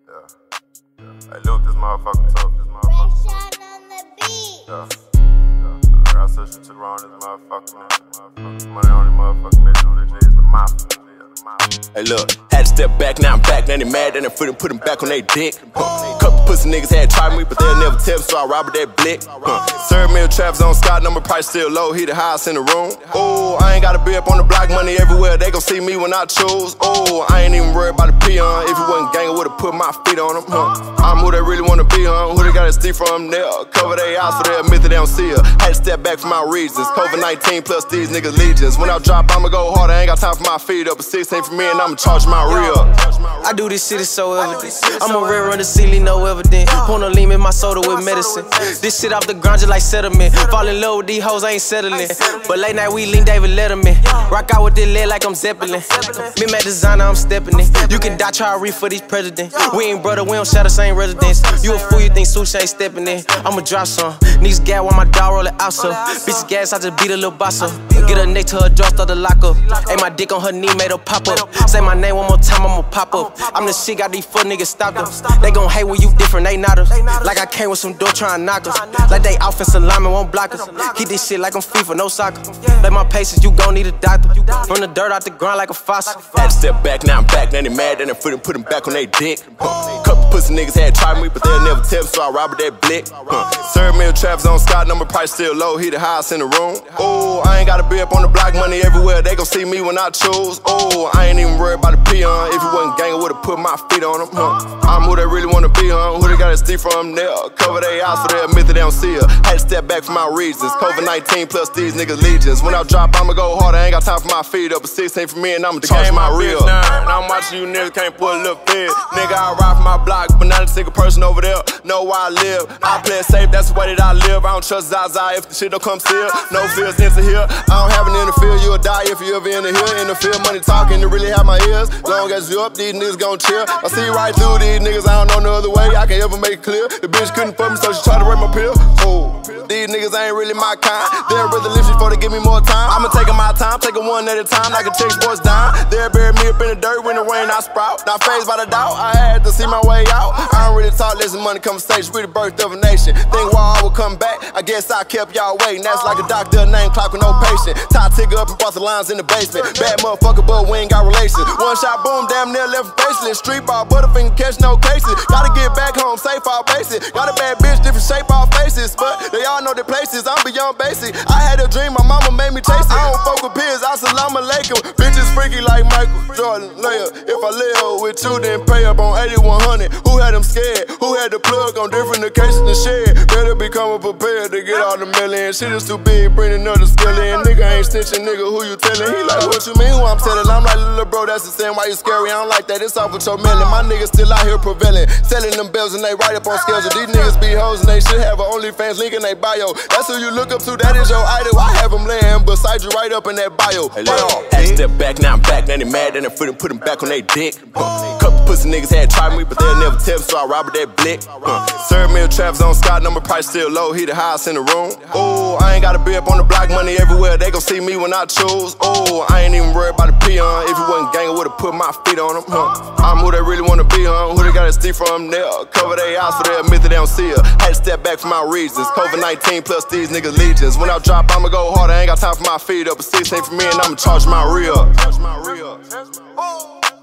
Hey, look, this motherfucker tough. Shot on the beat. I got sushi to around this motherfucker. Money on this motherfucker, man. Do this, the mafia. Hey look, had to step back, now I'm back. Now they mad, then they put him back on they dick. Couple pussy niggas had tried me, but they'll never tell me, so I robbed that blick. Serve me a Travis on Scott, number price still low, he the highest in the room. Oh, I ain't gotta be up on the block, money everywhere, they gon' see me when I choose. Oh, I ain't even worried about the peon, if he wasn't gang, I would've put my feet on him. I'm who they really wanna be, who they gotta steal from there. Cover their eyes so they admit that they don't see her. Had to step back for my reasons, COVID-19 plus these niggas legions. When I drop, I'ma go hard, I ain't got time for my feet up. A 16 for me and I'ma charge my real. I do this shit, it's so evident. I'm a real run the ceiling, no evidence. Pour no lean in my soda with medicine. This shit off the ground just like settlement. Fall in love with these hoes, I ain't settling. But late night we link David Letterman. Rock out with this lead like I'm Zeppelin. Me mad designer, I'm stepping in. You can die, try to reach for these presidents. We ain't brother, we don't share the same residence. You a fool, you think Sushi ain't stepping in. I'ma drop some. Niggas gas while my dog roll it out so. Bitches gas, I just beat a little boss up. Get her neck to her jaw, start to lock up. Ain't my dick on her knee, made her pop up. Say my name one more time, I'ma pop up. I'm the shit, got these fuck niggas stopped us. They gon' hate when you different, they not us. Like I came with some door trying to knock us. Like they offensive lineman won't block us. Keep this shit like I'm FIFA, no soccer. Like my patience, you gon' need a doctor. From the dirt out the ground like a fossil. Had to step back, now I'm back. Now they mad, then they put him back on they dick. Couple pussy niggas had tried me, but they'll never tell me, so I robbed that blick. Serve me a Travis on Scott, number price still low, he the highest in the room. Oh, I ain't gotta be up on the block, money everywhere, they gon' see me when I choose. Oh, I ain't even worried about the peon, if he wasn't gang, I would've put my feet on him. I'm who they really wanna be, who they gotta steal from there. Cover their eyes so they admit that they don't see her. Had to step back for my reasons, COVID-19 plus these niggas legions. When I drop, I'ma go hard, I ain't got time for my feet up. A 16 for me and I'ma charge my real. And I'm watching you niggas can't pull a little fed. Nigga, I ride for my block, but not a single person over there know where I live. I play it safe, that's the way that I live. I don't trust Zaza if the shit don't come still. No feels into here. I don't have an interfere, you'll die if you ever in the hill. In the field, money talking to really have my ears. Long as you up, these niggas gon' chill. I see right through these niggas, I don't know no other way I can ever make it clear. The bitch couldn't fuck me, so she tried to rape my pill. Oh, these niggas ain't really my kind. They'll rather live before they give me more time. I'ma take my time, take it one at a time, like a check sports dime. They'll bury me up in the dirt when the rain I sprout. Not fazed by the doubt, I had to see my way out. I don't really talk, listen, money conversation. We the birth of a nation. Think why I would come back, I guess I kept y'all waiting. That's like a doctor, name clock with no patient. Tie Tigger up and bust the lines in the basement. Bad motherfucker, but we ain't got relations. One shot, boom, damn near left faceless. Street ball, butterfinger, catch no cases. Gotta get back home, safe all basic. Got a bad bitch, different shape, all faces. But they all know their places, I'm beyond basic. I had a dream, my mama made me chase it. I don't fuck with peers, assalamu alaikum. Bitches freaky like Michael Jordan, Leia. If I live with you, then pay up on 8100. Who had them scared? Who had the plug on different occasions to share? Better be coming prepared to get all the million. Shit is too big, bring another skill in. Nigga ain't snitching, nigga, who you telling? He like, what you mean, who I'm telling? I'm like, little bro, that's the same, why you scary? I don't like that, it's off with your melon. My niggas still out here prevailing, selling them bills and they right up on schedule. These niggas be hoes and they should have an OnlyFans link in their bio. That's who you look up to, that is your idol. I have them laying beside you right up in that bio. Hey, look, had to step back, now I'm back. Now they mad, then they put him back on they dick. Couple pussy niggas had tried me, but they'll never tell me, so I robbed that blick. Serve me a Travis on Scott, number price still low, he the highest in the room. Oh, I ain't gotta be up on the block, money everywhere, they gon' see me when I choose. Oh, I ain't even worried about the peon, if he wasn't gang, I would've put my feet on him. I'm who they really wanna be, who they gotta steal from there. Cover their eyes so they admit that they don't see her. Had to step back for my reasons, COVID-19 plus these niggas legions. When I drop, I'ma go hard, I ain't got time for my feet up. A 16 for me and I'ma charge my real.